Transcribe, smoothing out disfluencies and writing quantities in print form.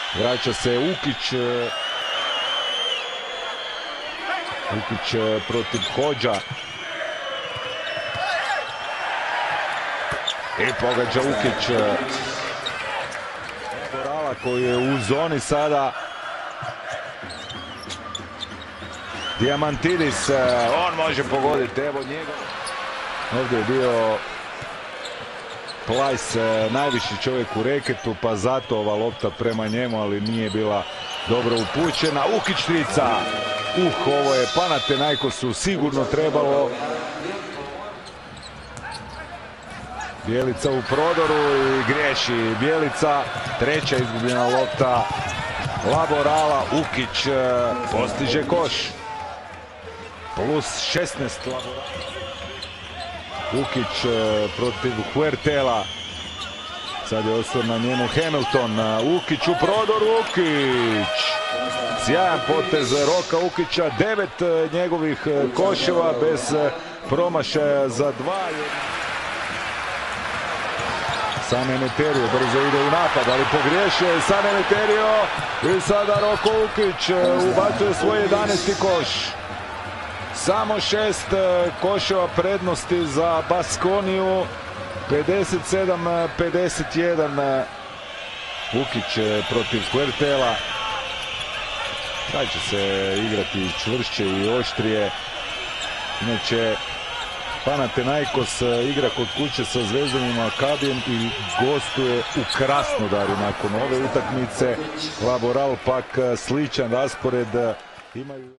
Vraća se Ukić. Ukić protiv Hodža. I pogađa Ukić. Laborala koji je u zoni sada. Diamantidis, on može pogoditi, evo njega. Ovdje je bio Plajs najviši čovjek u reketu, pa zato ova lopta prema njemu, ali nije bila dobro upućena. Ukić trica. Ovo je Panathinaikosu sigurno trebalo. Bjelica u prodoru i griješi Bjelica. Treća izgubljena lopta Laborala. Ukić postiže koš. Plus 16 Laborala. Ukić protiv Huertela. Sad je osvor na njemu Hamilton. Ukić u prodoru. Ukić. Sjajan potez Roka Ukića. 9 njegovih koševa bez promašaja za 2. Sam Emeterio brzo ide u napad, ali pogriješio je Sam Emeterio. I sada Roko Ukić ubacuje svoj 11. koš. Samo 6 koševa prednosti za Baskoniju. 57-51. Ukić protiv Huertela. Sad će se igrati čvršće i oštrije. Inače, Panathinaikos igra kod kuće sa Zvezdanim OAKA-om i gostuje u Krasnodaru nakon ove utakmice. Laboral pak sličan raspored imaju.